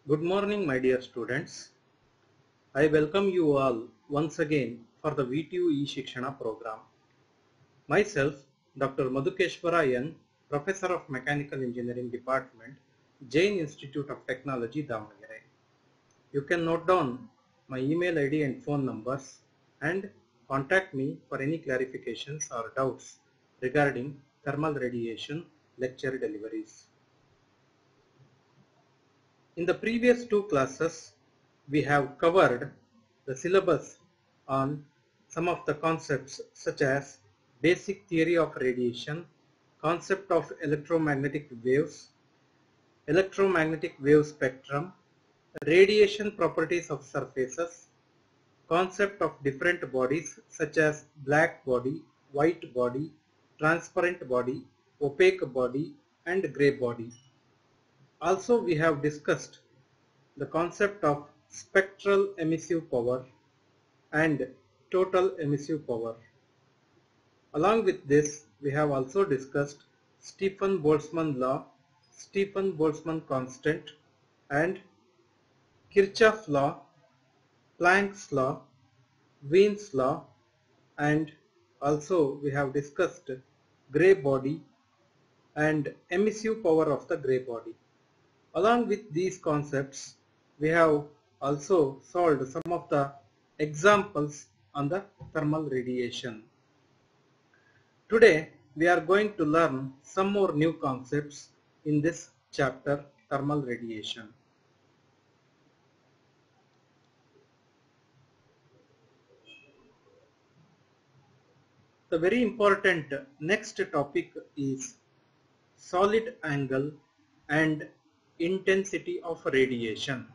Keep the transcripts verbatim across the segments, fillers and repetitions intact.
Good morning, my dear students. I welcome you all once again for the V T U e-Shikshana program. Myself, Doctor Madhukeshwara N, Professor of Mechanical Engineering Department, Jain Institute of Technology, Davangere. You can note down my email I D and phone numbers and contact me for any clarifications or doubts regarding thermal radiation lecture deliveries. In the previous two classes, we have covered the syllabus on some of the concepts such as basic theory of radiation, concept of electromagnetic waves, electromagnetic wave spectrum, radiation properties of surfaces, concept of different bodies such as black body, white body, transparent body, opaque body, and gray body. Also, we have discussed the concept of spectral emissive power and total emissive power. Along with this, we have also discussed Stefan-Boltzmann law, Stefan-Boltzmann constant, and Kirchhoff law, Planck's law, Wien's law, and also we have discussed gray body and emissive power of the gray body. Along with these concepts, we have also solved some of the examples on the thermal radiation. Today, we are going to learn some more new concepts in this chapter, thermal radiation. The very important next topic is solid angle and intensity of radiation.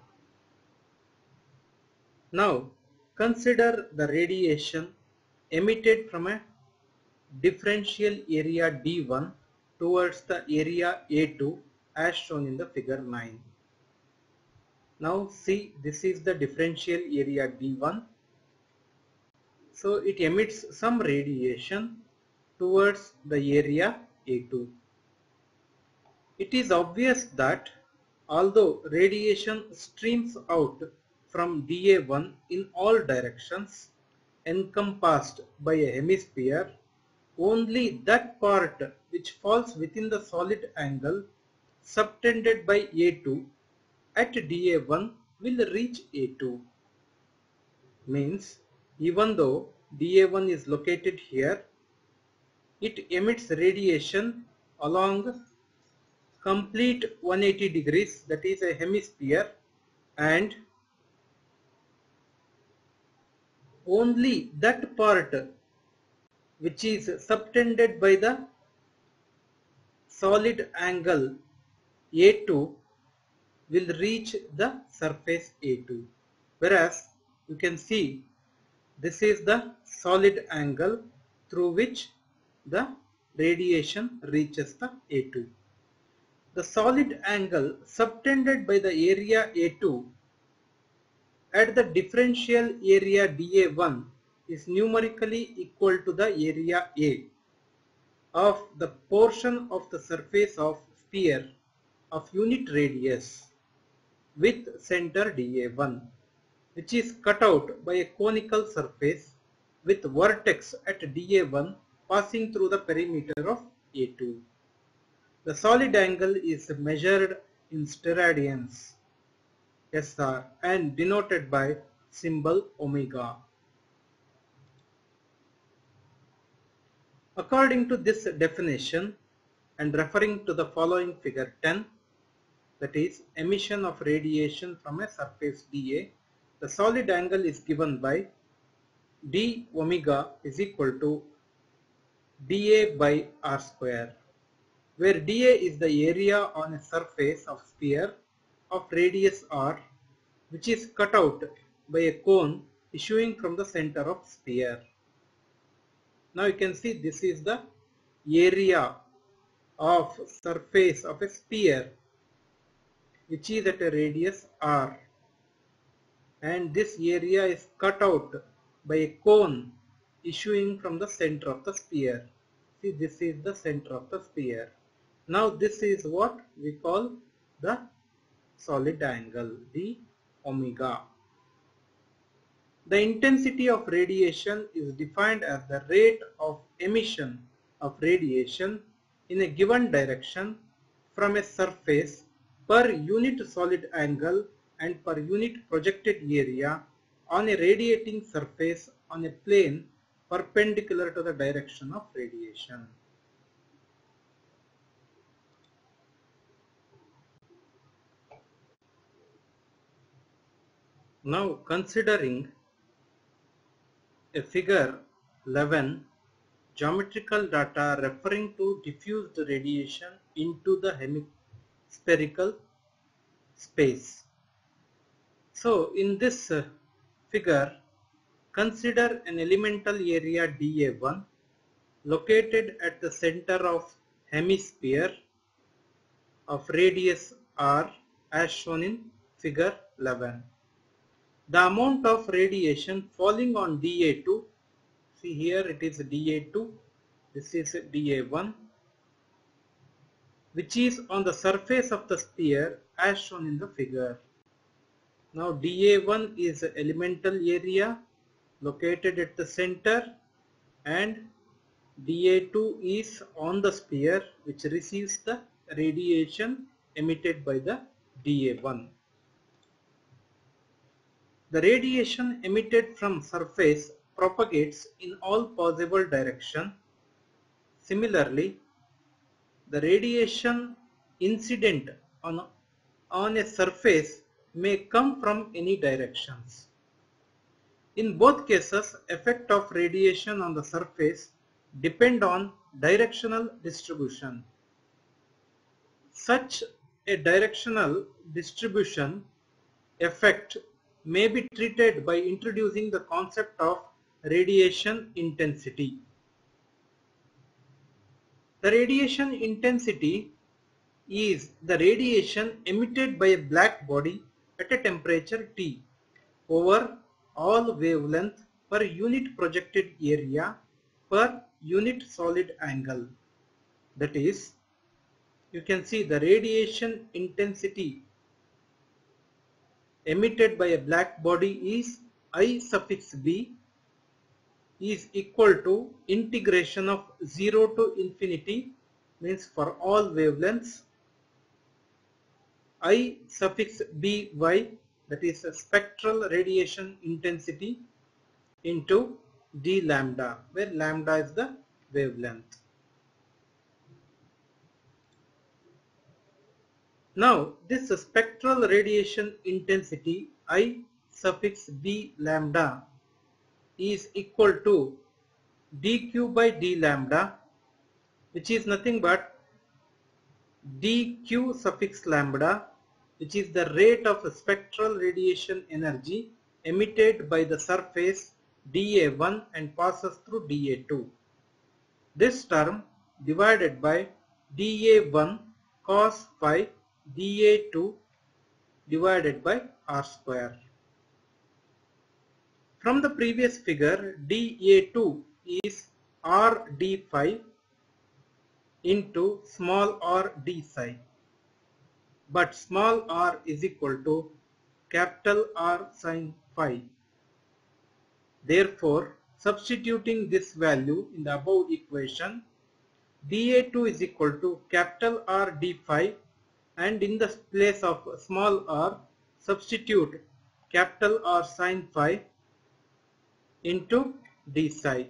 Now, consider the radiation emitted from a differential area D one towards the area A two as shown in the figure nine. Now see, this is the differential area D one. So it emits some radiation towards the area A two. It is obvious that although radiation streams out from D A one in all directions encompassed by a hemisphere, only that part which falls within the solid angle subtended by A two at D A one will reach A two. Means even though D A one is located here, it emits radiation along complete one hundred eighty degrees, that is a hemisphere, and only that part which is subtended by the solid angle A two will reach the surface A two. Whereas you can see this is the solid angle through which the radiation reaches the A two. The solid angle subtended by the area A two at the differential area D A one is numerically equal to the area A of the portion of the surface of sphere of unit radius with center D A one, which is cut out by a conical surface with vertex at D A one passing through the perimeter of A two. The solid angle is measured in steradians S R and denoted by symbol omega. According to this definition and referring to the following figure ten, that is emission of radiation from a surface D A, the solid angle is given by d omega is equal to dA by r square, where dA is the area on a surface of sphere of radius r which is cut out by a cone issuing from the center of sphere. Now you can see this is the area of surface of a sphere which is at a radius r, and this area is cut out by a cone issuing from the center of the sphere. See, this is the center of the sphere. Now this is what we call the solid angle, d omega. The intensity of radiation is defined as the rate of emission of radiation in a given direction from a surface per unit solid angle and per unit projected area on a radiating surface on a plane perpendicular to the direction of radiation. Now considering a figure eleven, geometrical data referring to diffused radiation into the hemispherical space. So in this uh, figure, consider an elemental area D A one located at the center of hemisphere of radius r as shown in figure eleven. The amount of radiation falling on D A two, see here it is D A two, this is D A one, which is on the surface of the sphere as shown in the figure. Now D A one is the elemental area located at the center and D A two is on the sphere which receives the radiation emitted by the D A one. The radiation emitted from surface propagates in all possible directions. Similarly, the radiation incident on, on a surface may come from any directions. In both cases, effect of radiation on the surface depend on directional distribution. Such a directional distribution effect may be treated by introducing the concept of radiation intensity. The radiation intensity is the radiation emitted by a black body at a temperature T over all wavelength per unit projected area per unit solid angle. That is, you can see the radiation intensity emitted by a black body is I suffix b is equal to integration of zero to infinity, means for all wavelengths, I suffix by, that is a spectral radiation intensity, into d lambda, where lambda is the wavelength. Now this spectral radiation intensity I suffix b lambda is equal to dq by d lambda, which is nothing but dq suffix lambda, which is the rate of spectral radiation energy emitted by the surface D A one and passes through D A two. This term divided by D A one cos phi D A two divided by r square. From the previous figure, D A two is r d phi into small r d psi, but small r is equal to capital R sin phi. Therefore, substituting this value in the above equation, D A two is equal to capital R d phi, and in the place of small r substitute capital R sin phi into d psi.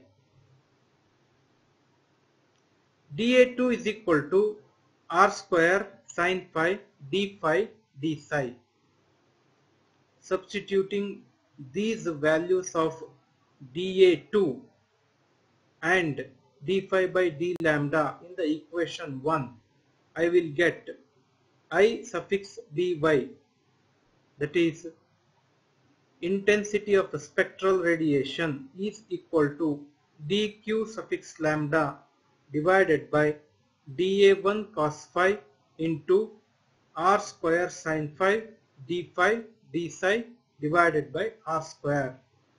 D A two is equal to r square sin phi d phi d psi. Substituting these values of D A two and d phi by d lambda in the equation one, I will get I suffix by, that is intensity of spectral radiation, is equal to dq suffix lambda divided by D A one cos phi into r square sin phi d phi d psi divided by r square.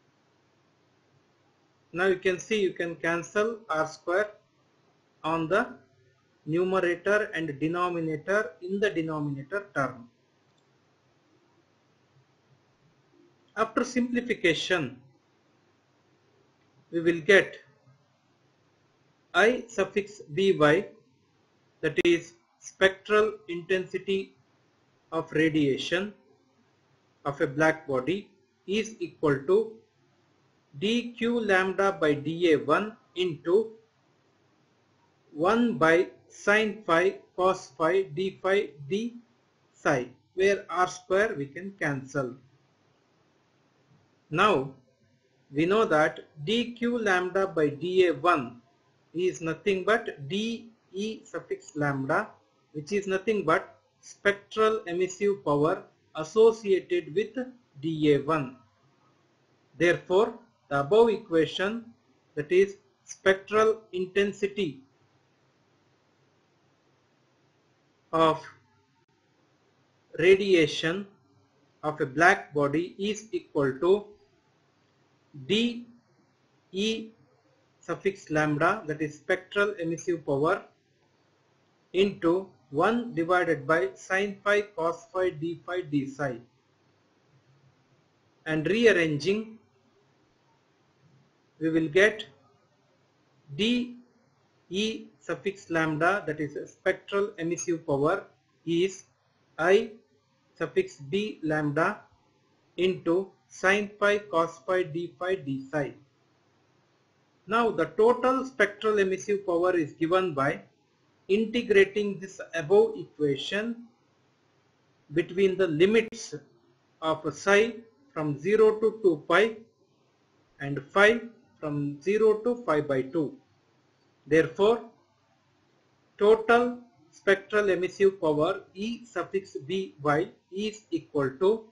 Now you can see you can cancel r square on the numerator and denominator in the denominator term. After simplification, we will get I suffix by, that is spectral intensity of radiation of a black body, is equal to dq lambda by dA one into one by sin phi cos phi d phi d psi, where r square we can cancel. Now we know that dq lambda by dA one is nothing but dE suffix lambda, which is nothing but spectral emissive power associated with dA one. Therefore, the above equation, that is spectral intensity of radiation of a black body is equal to dE suffix lambda, that is spectral emissive power, into one divided by sin phi cos phi d phi d psi. And rearranging, we will get dE suffix lambda, that is spectral emissive power, is I suffix b lambda into sin phi cos phi d phi d psi. Now the total spectral emissive power is given by integrating this above equation between the limits of psi from zero to two pi and phi from zero to pi by two. Therefore, total spectral emissive power E suffix by is equal to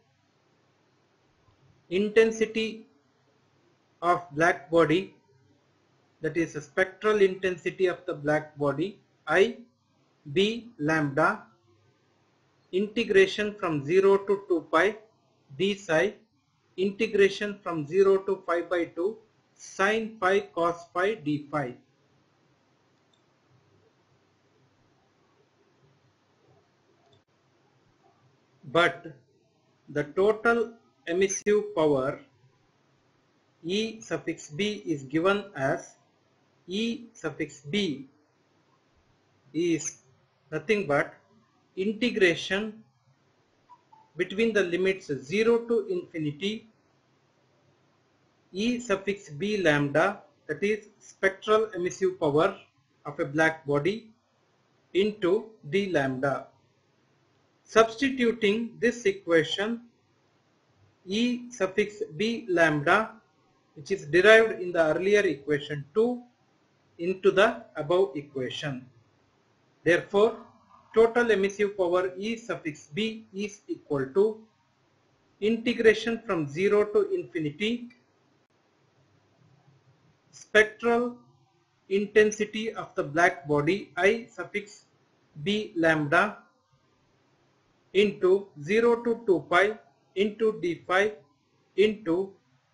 intensity of black body, that is the spectral intensity of the black body, I b lambda, integration from zero to two pi d psi, integration from zero to pi by two sin phi cos phi d phi. But the total emissive power E suffix b is given as E suffix b is nothing but integration between the limits zero to infinity E suffix b lambda, that is spectral emissive power of a black body, into d lambda. Substituting this equation, E suffix b lambda, which is derived in the earlier equation two, into the above equation. Therefore, total emissive power E suffix b is equal to integration from zero to infinity spectral intensity of the black body I suffix b lambda into zero to two pi into d phi into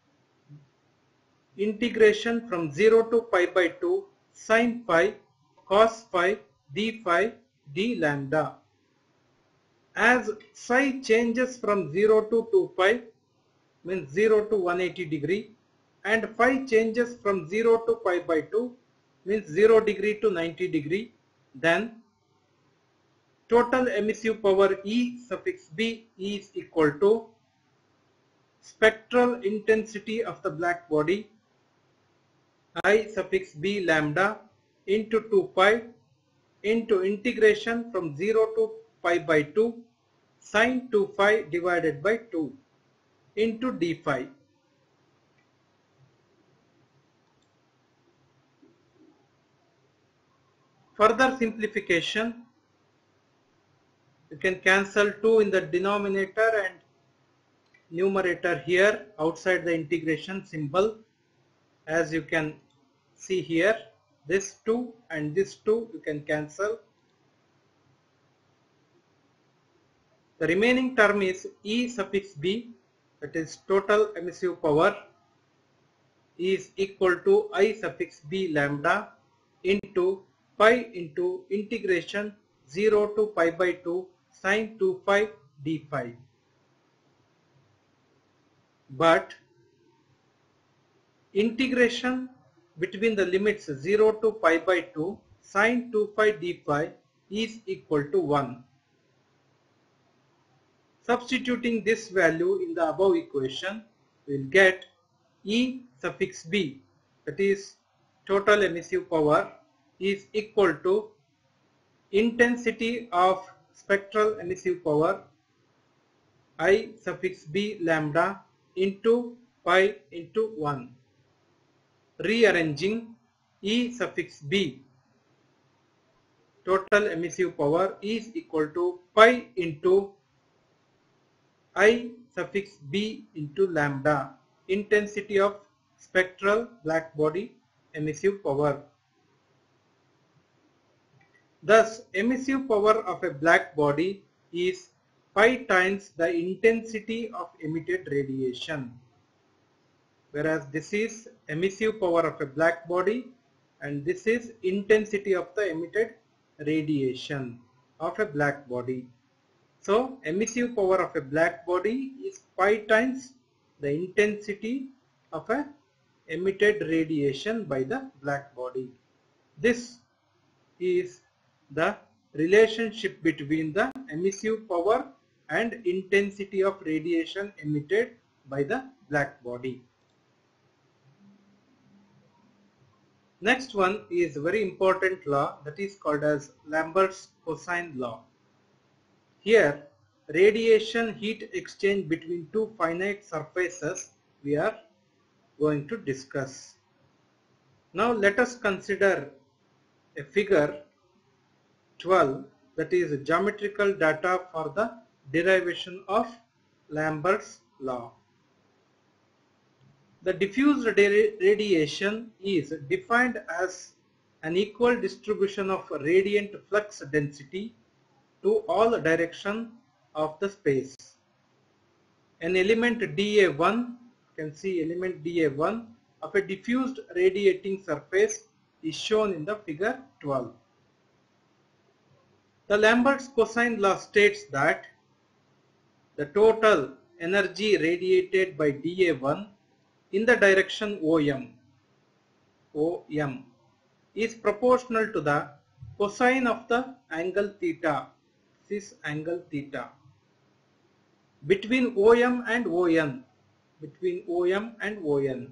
integration from zero to pi by two sin phi cos phi d phi d lambda. As psi changes from zero to two pi, means zero to one hundred eighty degree, and phi changes from zero to pi by two, means zero degree to ninety degree, then total emissive power E suffix b is equal to spectral intensity of the black body I suffix b lambda into two pi into integration from zero to pi by two sin two phi divided by two into d phi. Further simplification, you can cancel two in the denominator and numerator here outside the integration symbol. As you can see here, this two and this two you can cancel. The remaining term is E suffix b, that is total emissive power, is equal to I suffix b lambda into pi into integration zero to pi by two sin two phi d phi. but integration between the limits zero to pi by two sine two phi d phi is equal to one. Substituting this value in the above equation, we will get E suffix B, that is total emissive power, is equal to intensity of spectral emissive power I suffix B lambda into pi into one. Rearranging E suffix B, total emissive power is equal to pi into I suffix B into lambda, intensity of spectral black body emissive power. Thus, emissive power of a black body is pi times the intensity of emitted radiation. Whereas this is emissive power of a black body and this is intensity of the emitted radiation of a black body. So, emissive power of a black body is pi times the intensity of a emitted radiation by the black body. This is the relationship between the emissive power and intensity of radiation emitted by the black body. Next one is a very important law, that is called as Lambert's cosine law. Here, radiation heat exchange between two finite surfaces we are going to discuss. Now let us consider a figure twelve, that is geometrical data for the derivation of Lambert's law. The diffused radiation is defined as an equal distribution of radiant flux density to all directions of the space. An element D A one, you can see element D A one of a diffused radiating surface is shown in the figure twelve. The Lambert's cosine law states that the total energy radiated by D A one in the direction O M, O M is proportional to the cosine of the angle theta, this angle theta, between O M and O N, between O M and O N.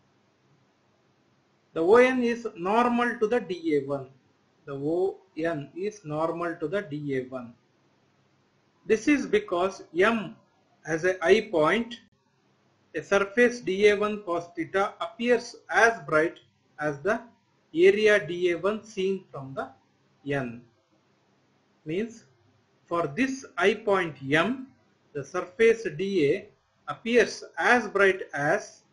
The O N is normal to the D A one. The O N is normal to the D A one. This is because M as a I point, a surface D A one cos theta appears as bright as the area D A one seen from the N. Means for this I point M, the surface D A appears as bright as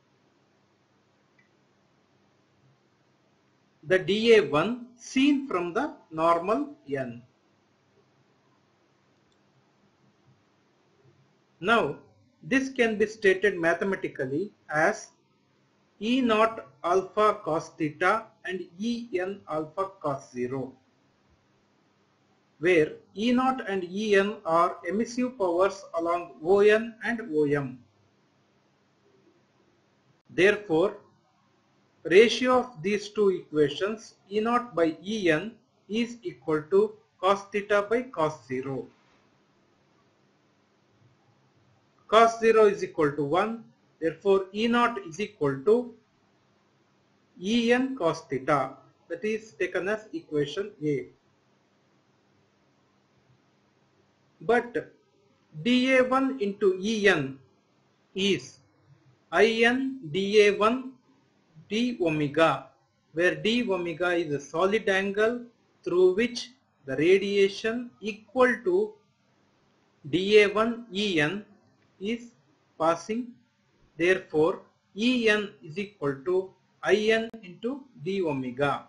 the D A one seen from the normal N. Now, this can be stated mathematically as E naught alpha cos theta and E n alpha cos zero, where E naught and E n are emissive powers along O N and O M. Therefore, ratio of these two equations, E naught by E n, is equal to cos theta by cos zero. Cos zero is equal to one, therefore E naught is equal to E n cos theta, that is taken as equation A. But D A one into E n is I n D A one d omega, where d omega is a solid angle through which the radiation equal to D A one E n is passing. Therefore, E n is equal to I n into d omega.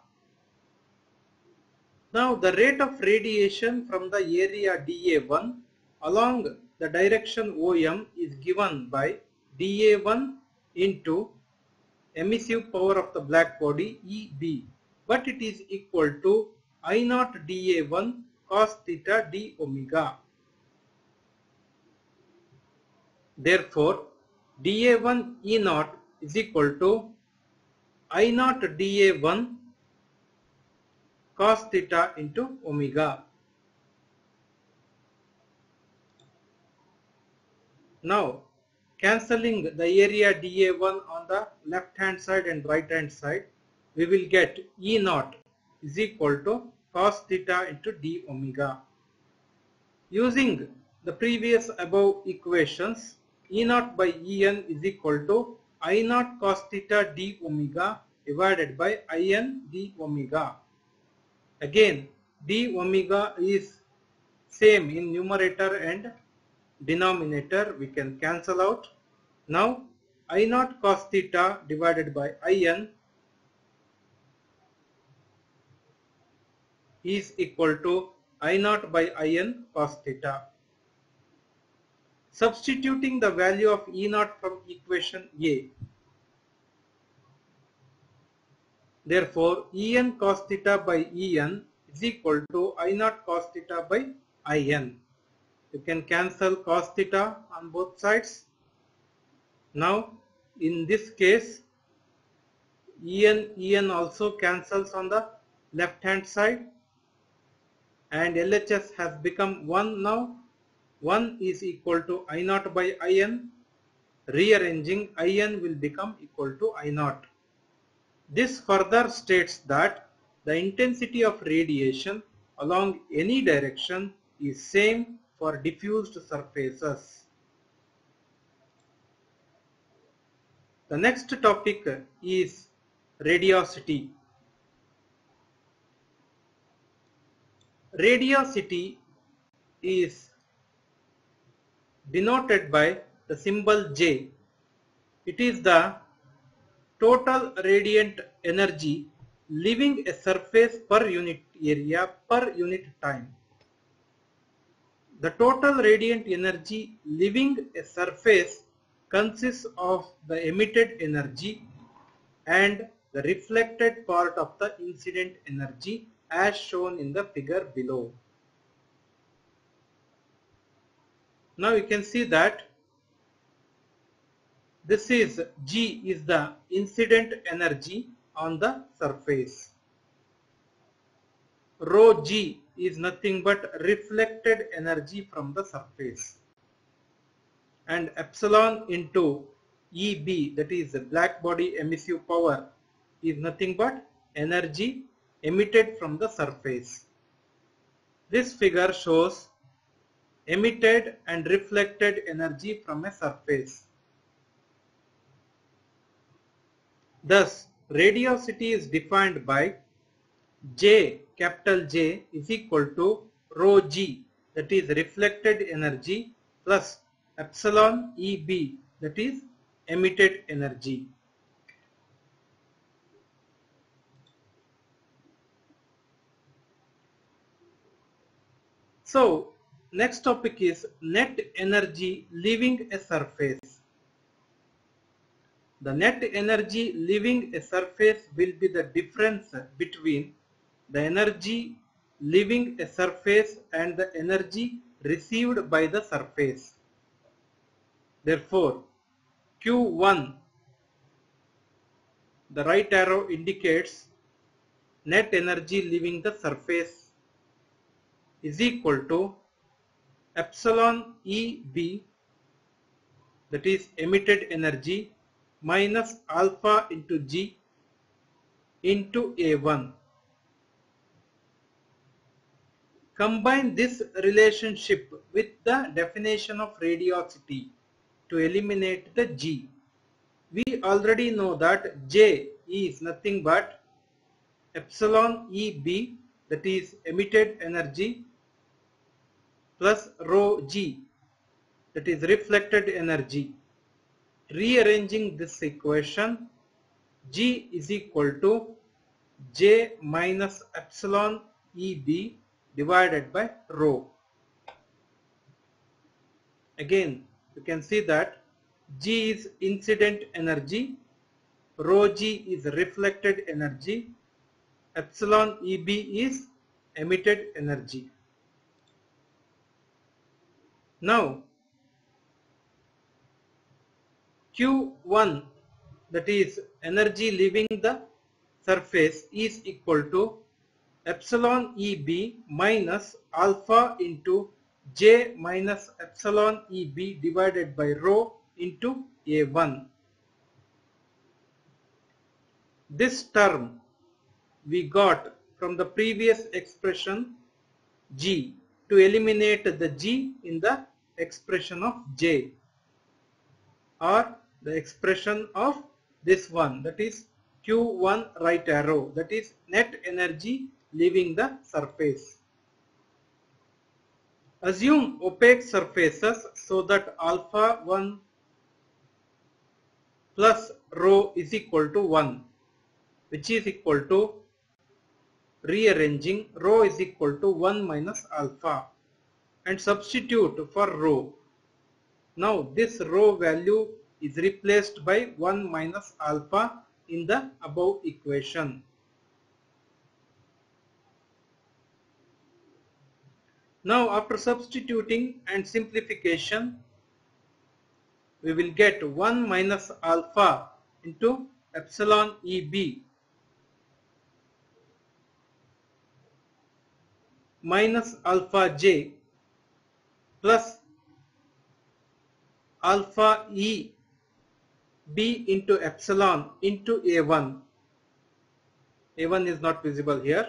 Now, the rate of radiation from the area D A one along the direction O M is given by D A one into emissive power of the black body E B, but it is equal to I naught D A one cos theta d omega. Therefore, d A one E naught is equal to I naught d A one cos theta into omega. Now, cancelling the area d A one on the left hand side and right hand side, we will get E naught is equal to cos theta into d omega. Using the previous above equations, E naught by E n is equal to I naught cos theta d omega divided by I n d omega. Again, d omega is same in numerator and denominator, we can cancel out. Now I naught cos theta divided by I n is equal to I naught by I n cos theta. Substituting the value of E naught from equation A. Therefore, E n cos theta by E n is equal to I naught cos theta by I n. You can cancel cos theta on both sides. Now, in this case, E n, E n also cancels on the left hand side and L H S has become one now. one is equal to I naught by I n. Rearranging, I n will become equal to I naught. This further states that the intensity of radiation along any direction is same for diffused surfaces. The next topic is radiosity. Radiosity is denoted by the symbol J. It is the total radiant energy leaving a surface per unit area per unit time. The total radiant energy leaving a surface consists of the emitted energy and the reflected part of the incident energy as shown in the figure below. Now you can see that this is G is the incident energy on the surface. Rho G is nothing but reflected energy from the surface. And epsilon into E B, that is black body emissive power, is nothing but energy emitted from the surface. This figure shows emitted and reflected energy from a surface. Thus, radiosity is defined by J, capital J, is equal to rho G, that is reflected energy, plus epsilon E B, that is emitted energy. So, next topic is net energy leaving a surface. The net energy leaving a surface will be the difference between the energy leaving a surface and the energy received by the surface. Therefore, Q one, the right arrow indicates net energy leaving the surface is equal to epsilon E B, that is emitted energy, minus alpha into G into A one. Combine this relationship with the definition of radiosity to eliminate the G. We already know that J is nothing but epsilon E B, that is emitted energy, plus rho G, that is reflected energy. Rearranging this equation, G is equal to J minus epsilon E B divided by rho. Again, you can see that G is incident energy, rho G is reflected energy, epsilon E B is emitted energy. Now, Q one, that is energy leaving the surface, is equal to epsilon E B minus alpha into J minus epsilon E B divided by rho into A one. This term we got from the previous expression G to eliminate the G in the expression of J, or the expression of this one, that is Q one right arrow, that is net energy leaving the surface. Assume opaque surfaces so that alpha one plus rho is equal to one, which is equal to, rearranging, rho is equal to one minus alpha, and substitute for rho. Now this rho value is replaced by one minus alpha in the above equation. Now after substituting and simplification, we will get one minus alpha into epsilon E B minus alpha J plus alpha E B into epsilon into A one. A one is not visible here,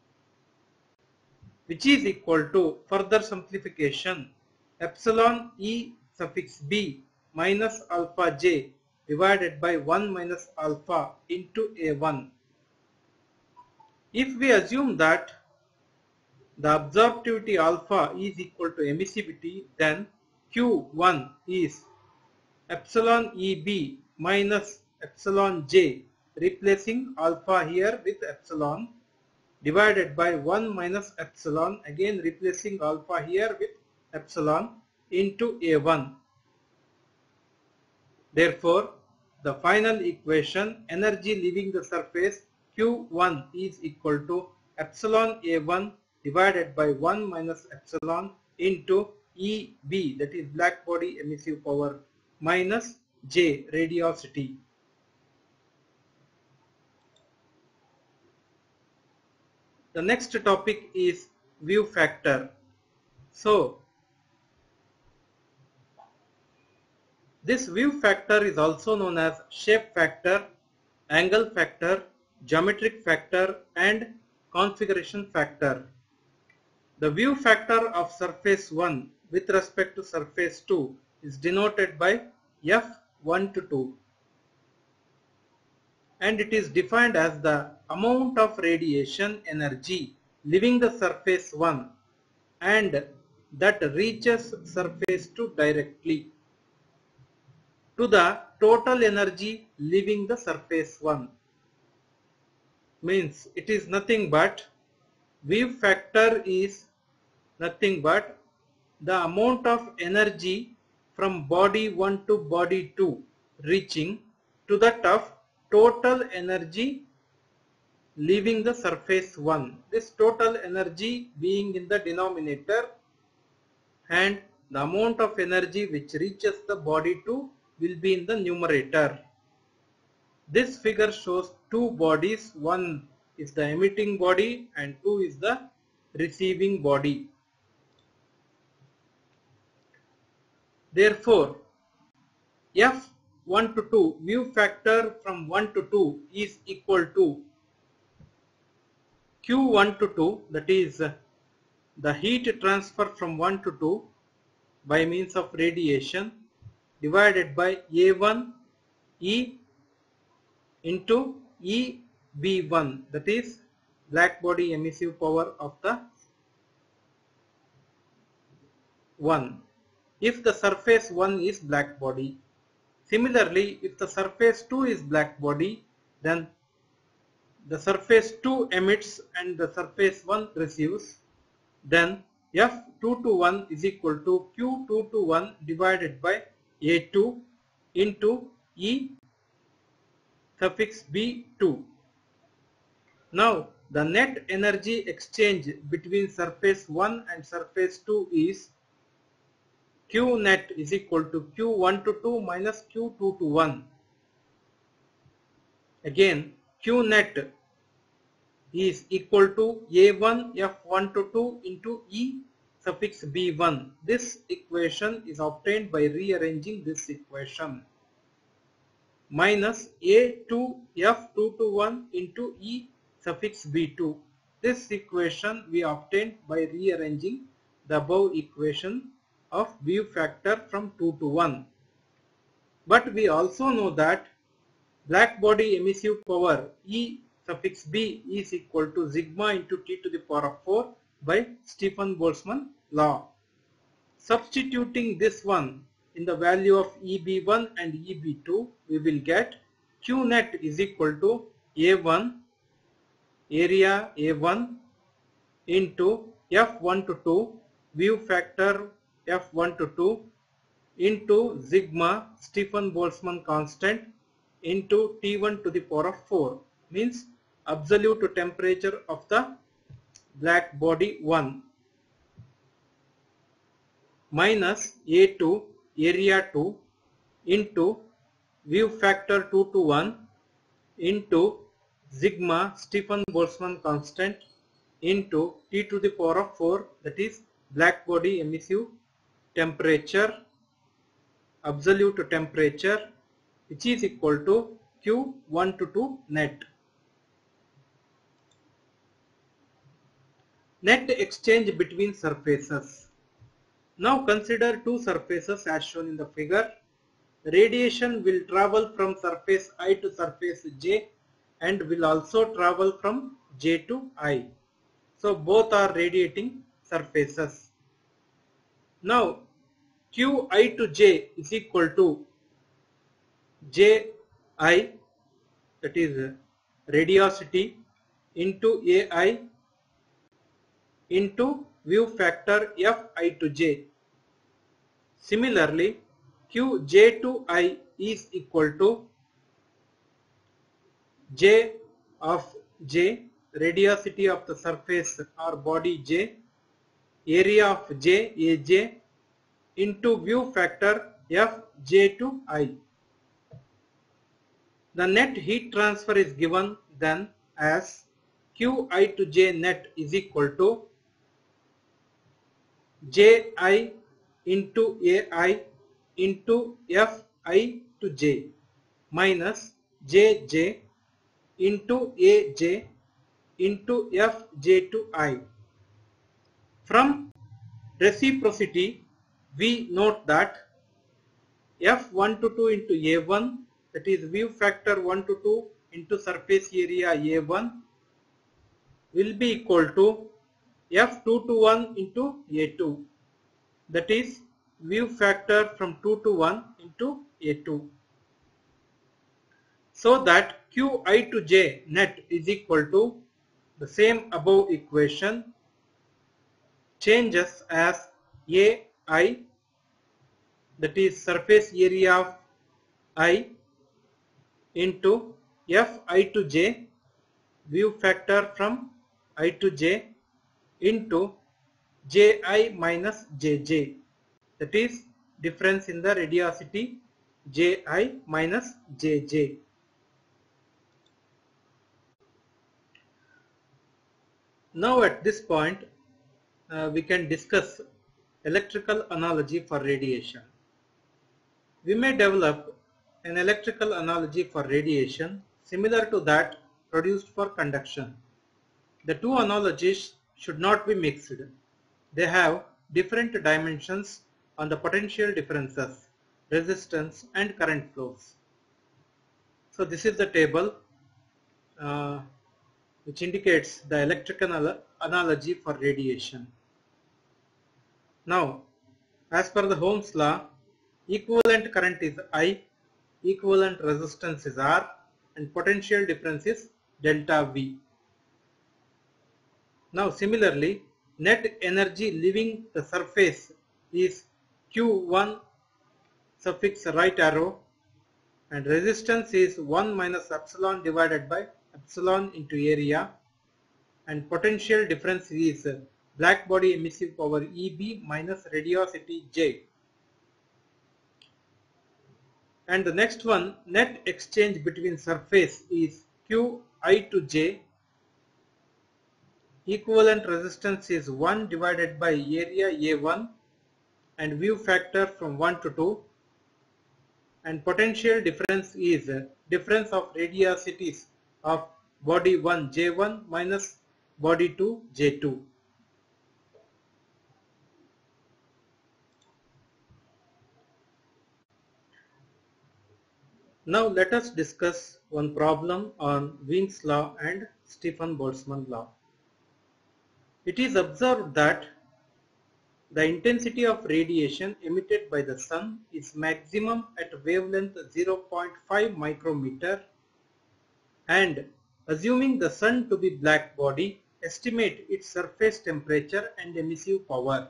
which is equal to, further simplification, epsilon E suffix B minus alpha J divided by one minus alpha into A one. If we assume that the absorptivity alpha is equal to emissivity, then Q one is epsilon E B minus epsilon J, replacing alpha here with epsilon, divided by one minus epsilon, again replacing alpha here with epsilon, into A one. Therefore, the final equation, energy leaving the surface Q one is equal to epsilon A one divided by one minus epsilon into E B, that is black body emissive power, minus J, radiosity. The next topic is view factor. So this view factor is also known as shape factor, angle factor, geometric factor, and configuration factor. The view factor of surface one with respect to surface two is denoted by F one to two, and it is defined as the amount of radiation energy leaving the surface one and that reaches surface two directly to the total energy leaving the surface one. Means it is nothing but, view factor is nothing but the amount of energy from body one to body two reaching to that of total energy leaving the surface one. This total energy being in the denominator, and the amount of energy which reaches the body two will be in the numerator. This figure shows two bodies, one is the emitting body and two is the receiving body. Therefore, F one to two, view factor from one to two, is equal to Q one to two, that is the heat transfer from one to two by means of radiation, divided by A one E into E B one, that is black body emissive power of the one, if the surface one is black body. Similarly, if the surface two is black body, then the surface two emits and the surface one receives, then F two to one is equal to Q two to one divided by A two into E suffix B two. Now the net energy exchange between surface one and surface two is Q net is equal to Q one to two minus Q two to one. Again, Q net is equal to A one F one to two into E suffix B one. This equation is obtained by rearranging this equation. Minus A two F two to one into E suffix B two. This equation we obtained by rearranging the above equation of view factor from two to one. But we also know that black body emissive power E suffix B is equal to sigma into T to the power of four by Stefan-Boltzmann law. Substituting this one in the value of E B one and E B two, we will get Q net is equal to A one area A one into F one to two view factor F one to two into sigma Stefan-Boltzmann constant into T one to the power of four, means absolute temperature of the black body one, minus A two area two into view factor two to one into sigma Stefan-Boltzmann constant into T to the power of four, that is black body emissive temperature, absolute temperature, which is equal to Q one to two net. Net exchange between surfaces. Now consider two surfaces as shown in the figure. Radiation will travel from surface I to surface J and will also travel from J to I. So both are radiating surfaces. Now Q I to J is equal to J I, that is radiosity, into A I into view factor F I to J. Similarly, Q J to I is equal to J of J, radiosity of the surface or body J, area of J, A J, into view factor F J to I. The net heat transfer is given then as Q I to J net is equal to J I into A I into F I to J minus J J into A J into F J to I. From reciprocity, we note that F one to two into A one, that is view factor one to two into surface area A one, will be equal to F two to one into A two, that is view factor from two to one into A two. So that Q I to J net is equal to the same above equation changes as A I, that is surface area of I, into F I to J, view factor from I to J, into J I minus J J, that is difference in the radiosity J I minus J J. Now at this point uh, we can discuss electrical analogy for radiation. We may develop an electrical analogy for radiation similar to that produced for conduction. The two analogies should not be mixed. They have different dimensions on the potential differences, resistance and current flows. So this is the table uh, which indicates the electrical analogy for radiation. Now, as per the Ohm's law, equivalent current is I, equivalent resistance is R, and potential difference is delta V. Now similarly, net energy leaving the surface is Q one suffix right arrow, and resistance is one minus epsilon divided by epsilon into area, and potential difference is black body emissive power E B minus radiosity J And the next one, net exchange between surface is Q I to J. Equivalent resistance is one divided by area A one and view factor from one to two. And potential difference is difference of radiosities of body one J one minus body two J two. Now let us discuss one problem on Wien's law and Stefan Boltzmann law. It is observed that the intensity of radiation emitted by the sun is maximum at wavelength zero point five micrometer, and assuming the sun to be black body, estimate its surface temperature and emissive power.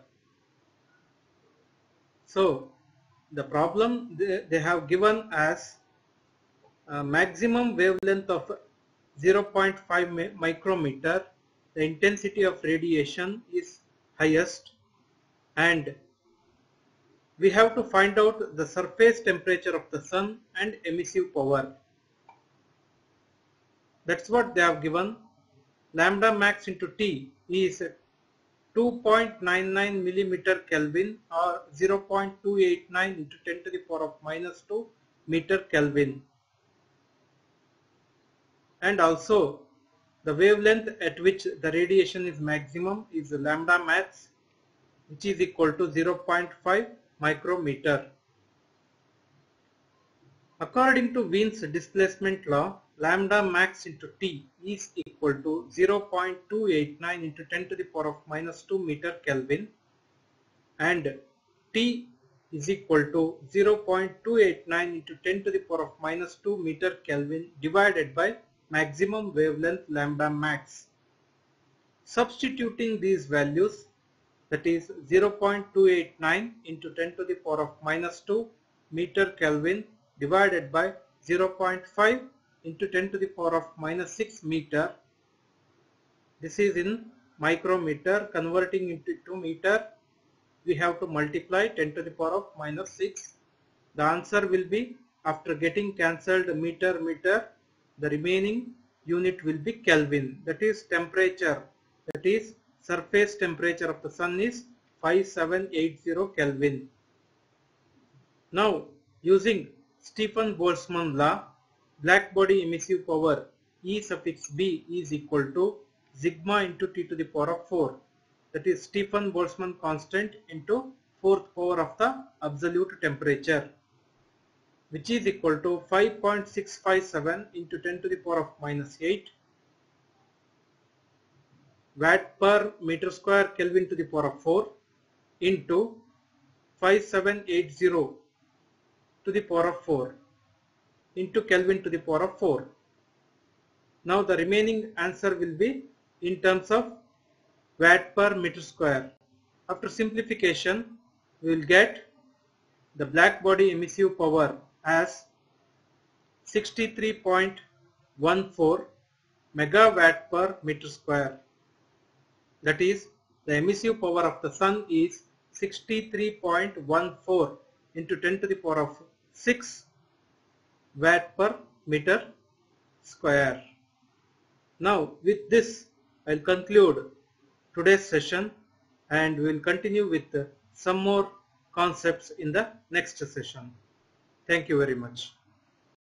So the problem they, they have given as a maximum wavelength of zero point five micrometer, the intensity of radiation is highest, and we have to find out the surface temperature of the sun and emissive power. That's what they have given. Lambda max into T is two point nine nine millimeter Kelvin or zero point two eight nine into ten to the power of minus two meter Kelvin. And also the wavelength at which the radiation is maximum is lambda max, which is equal to zero point five micrometer. According to Wien's displacement law, lambda max into T is equal to zero point two eight nine into ten to the power of minus two meter Kelvin, and T is equal to zero point two eight nine into ten to the power of minus two meter Kelvin divided by maximum wavelength lambda max. Substituting these values, that is zero point two eight nine into ten to the power of minus two meter Kelvin divided by zero point five into ten to the power of minus six meter. This is in micrometer. Converting into two meter, we have to multiply ten to the power of minus six. The answer will be, after getting cancelled meter meter, the remaining unit will be Kelvin. That is temperature. That is surface temperature of the sun is five seven eight zero Kelvin. Now using Stefan Boltzmann law, black body emissive power E suffix B is equal to sigma into T to the power of four. That is Stefan Boltzmann constant into fourth power of the absolute temperature, which is equal to five point six five seven into ten to the power of minus eight watt per meter square Kelvin to the power of four into five seven eight zero to the power of four into Kelvin to the power of four. Now the remaining answer will be in terms of watt per meter square. After simplification, we will get the black body emissive power as sixty-three point one four megawatt per meter square. That is, the emissive power of the sun is sixty-three point one four into ten to the power of six watt per meter square. Now with this I will conclude today's session, and we will continue with some more concepts in the next session. Thank you very much.